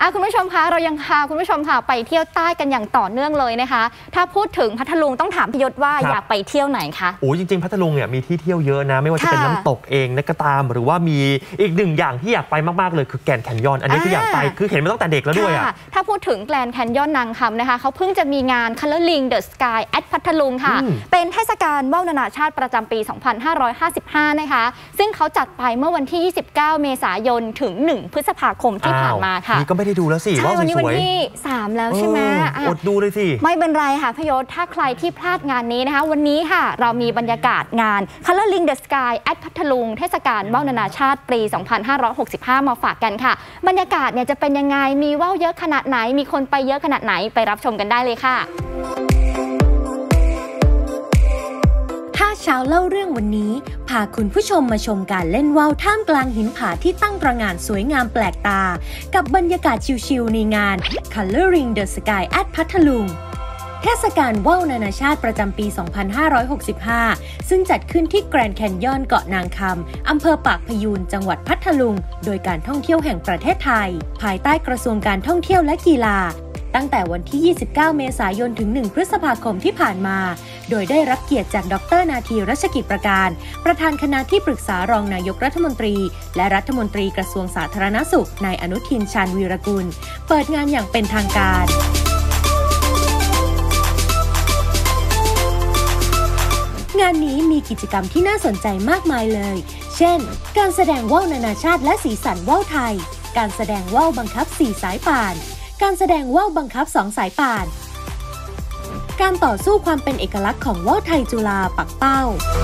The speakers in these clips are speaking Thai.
คุณผู้ชมคะเรายังพาคุณผู้ชมค่ะไปเที่ยวใต้กันอย่างต่อเนื่องเลยนะคะถ้าพูดถึงพัทลุงต้องถามพี่ยศว่าอยากไปเที่ยวไหนคะโอ้จริงๆพัทลุงเนี่ยมีที่เที่ยวเยอะนะไม่ว่าจะเป็นน้ำตกเองนะก็ตามหรือว่ามีอีกหนึ่งอย่างที่อยากไปมากๆเลยคือแกรนด์แคนยอนอันนี้คืออยากไปคือเห็นมาตั้งแต่เด็กแล้วด้วยอ่ะถ้าพูดถึงแกรนด์แคนยอนนางคำนะคะเขาเพิ่งจะมีงาน Coloring the Sky at พัทลุงค่ะเป็นเทศกาลว่าวนานาชาติประจำปี 2555 นะคะซึ่งเขาจัดไปเมื่อวันที่ 29 เมษายนถึง 1 พฤษภาคมที่ผ่านมาค่ะนี่ก็ไม่ได้ดูแล้วสิว่าสวยๆวันนี้วันที่ 3 แล้วใช่ไหมอดดูเลยสิไม่เป็นไรค่ะพี่ยศถ้าใครที่พลาดงานนี้นะคะวันนี้ค่ะเรามีบรรยากาศงาน Coloring the Sky at พัทลุงเทศกาลว่าวนานาชาติปี 2565 มาฝากกันค่ะบรรยากาศเนี่ยจะเป็นยังไงมีว่าวเยอะขนาดไหนมีคนไปเยอะขนาดไหนไปรับชมกันได้เลยค่ะเช้าเล่าเรื่องวันนี้พาคุณผู้ชมมาชมการเล่นว่าวท่ามกลางหินผาที่ตั้งตระหง่านสวยงามแปลกตากับบรรยากาศชิลๆในงาน Coloring the Sky at พัทลุงเทศกาลว่าวนานาชาติประจำปี 2565 ซึ่งจัดขึ้นที่แกรนด์แคนยอนเกาะนางคำอำเภอปากพยูนจังหวัดพัทลุงโดยการท่องเที่ยวแห่งประเทศไทยภายใต้กระทรวงการท่องเที่ยวและกีฬาตั้งแต่วันที่ 29 เมษายนถึง 1 พฤษภาคมที่ผ่านมาโดยได้รับเกียรติจากดร.นาทีรัชกิจประการประธานคณะที่ปรึกษารองนายกรัฐมนตรีและรัฐมนตรีกระทรวงสาธารณสุขนายอนุทินชาญวีรกุลเปิดงานอย่างเป็นทางการงานนี้มีกิจกรรมที่น่าสนใจมากมายเลยเช่นการแสดงว่าวนานาชาติและสีสันว่าวไทยการแสดงว่าวบังคับ4สายป่านการแสดงว่าวบังคับ2สายป่านการต่อสู้ความเป็นเอกลักษณ์ของว่าวไทยจุฬาปักเป้า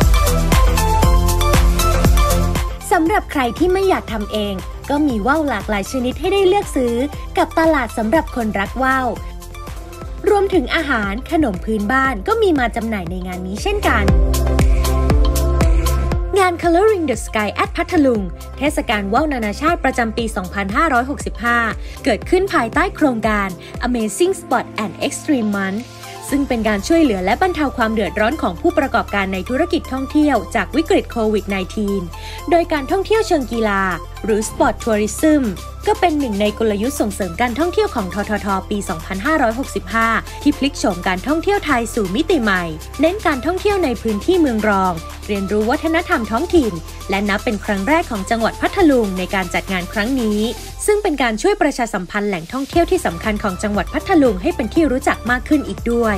สำหรับใครที่ไม่อยากทำเองก็มีว่าวหลากหลายชนิดให้ได้เลือกซื้อกับตลาดสำหรับคนรักว่าวรวมถึงอาหารขนมพื้นบ้านก็มีมาจำหน่ายในงานนี้เช่นกันงาน Coloring the Sky at พัทลุงเทศกาลว่าวนานาชาติประจำปี 2565 เกิดขึ้นภายใต้โครงการ Amazing Spot and Extreme Month ซึ่งเป็นการช่วยเหลือและบรรเทาความเดือดร้อนของผู้ประกอบการในธุรกิจท่องเที่ยวจากวิกฤตโควิด -19 โดยการท่องเที่ยวเชิงกีฬาหรือ Sport Tourism ก็เป็นหนึ่งในกลยุทธ์ส่งเสริมการท่องเที่ยวของททท. ปี 2565 ที่พลิกโฉมการท่องเที่ยวไทยสู่มิติใหม่เน้นการท่องเที่ยวในพื้นที่เมืองรองเรียนรู้วัฒนธรรมท้องถิ่นและนับเป็นครั้งแรกของจังหวัดพัทลุงในการจัดงานครั้งนี้ซึ่งเป็นการช่วยประชาสัมพันธ์แหล่งท่องเที่ยวที่สำคัญของจังหวัดพัทลุงให้เป็นที่รู้จักมากขึ้นอีกด้วย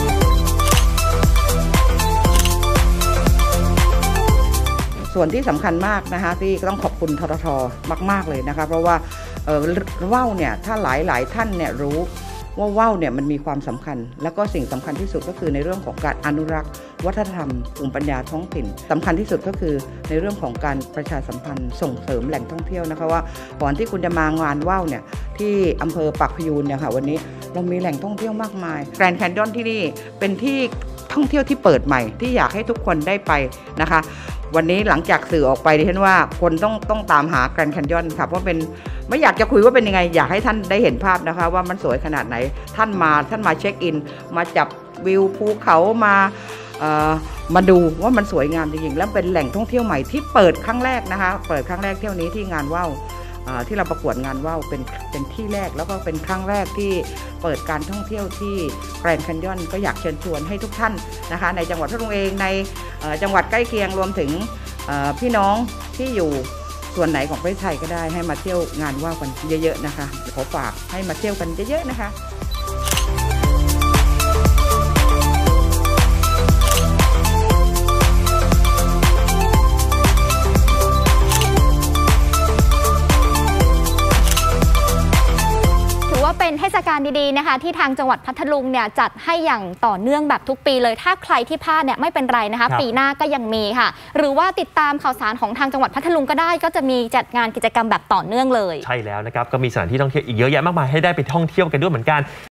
ส่วนที่สำคัญมากนะคะที่ต้องขอบคุณททท.มากๆเลยนะคะเพราะว่าว่าวเนี่ยถ้าหลายท่านเนี่ยรู้ว่าว่าวเนี่ยมันมีความสำคัญแล้วก็สิ่งสำคัญที่สุดก็คือในเรื่องของการอนุรักษ์วัฒนธรรมภูมิปัญญาท้องถิ่นสำคัญที่สุดก็คือในเรื่องของการประชาสัมพันธ์ส่งเสริมแหล่งท่องเที่ยวนะคะว่าก่อนที่คุณจะมางานว่าวเนี่ยที่อำเภอปากพยูนเนี่ยค่ะวันนี้เรามีแหล่งท่องเที่ยวมากมายแกรนด์แคนยอนที่นี่เป็นที่ท่องเที่ยวที่เปิดใหม่ที่อยากให้ทุกคนได้ไปนะคะวันนี้หลังจากสื่อออกไปดิฉันว่าคนต้องตามหาแกรนด์แคนยอนค่ะเพราะเป็นไม่อยากจะคุยว่าเป็นยังไงอยากให้ท่านได้เห็นภาพนะคะว่ามันสวยขนาดไหนท่านมาเช็คอินมาจับวิวภูเขามาดูว่ามันสวยงามจริงๆแล้วเป็นแหล่งท่องเที่ยวใหม่ที่เปิดครั้งแรกนะคะเปิดครั้งแรกเที่ยวนี้ที่งานว่าวที่เราประกวดงานว่าวเป็นที่แรกแล้วก็เป็นครั้งแรกที่เปิดการท่องเที่ยวที่แกรนด์แคนยอนก็อยากเชิญชวนให้ทุกท่านนะคะในจังหวัดพัทลุงเองในจังหวัดใกล้เคียงรวมถึงพี่น้องที่อยู่ส่วนไหนของประเทศไทยก็ได้ให้มาเที่ยวงานว่าวกันเยอะๆนะคะขอฝากให้มาเที่ยวกันเยอะๆนะคะเป็นเทศกาลดีๆนะคะที่ทางจังหวัดพัทลุงเนี่ยจัดให้อย่างต่อเนื่องแบบทุกปีเลยถ้าใครที่พลาดเนี่ยไม่เป็นไรนะคะปีหน้าก็ยังมีค่ะหรือว่าติดตามข่าวสารของทางจังหวัดพัทลุงก็ได้ก็จะมีจัดงานกิจกรรมแบบต่อเนื่องเลยใช่แล้วนะครับก็มีสถานที่ท่องเที่ยวอีกเยอะแยะมากมายให้ได้ไปท่องเที่ยวกันด้วยเหมือนกัน